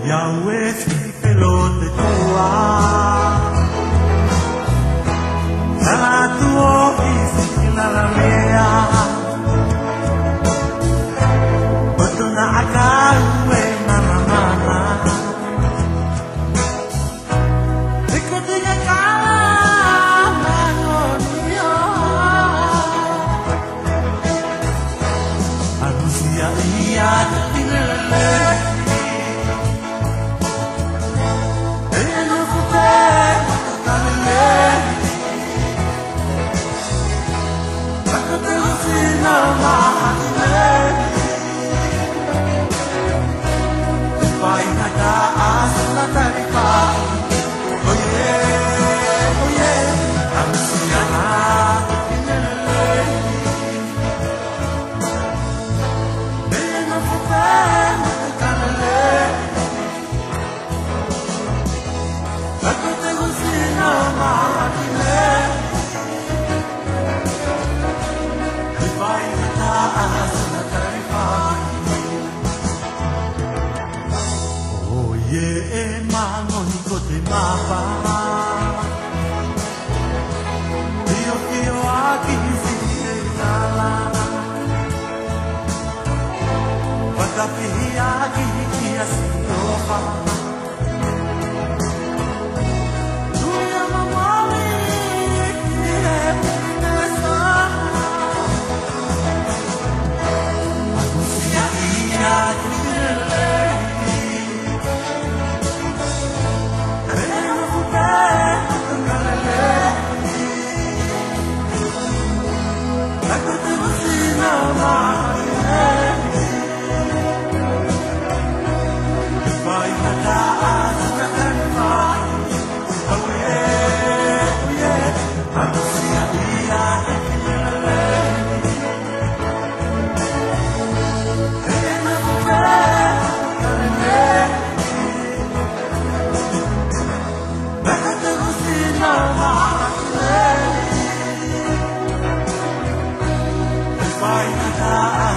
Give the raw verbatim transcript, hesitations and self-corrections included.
Yahweh pelote tua Nala tuo isi nala mea Botona akawe mama mama Iko tiga kala manonio Aku sia ia tinele Mapa Dio Dio aqui se nala Bata pia aqui que assim opa Duia mamãe que é nessa A Lucia ia Bye.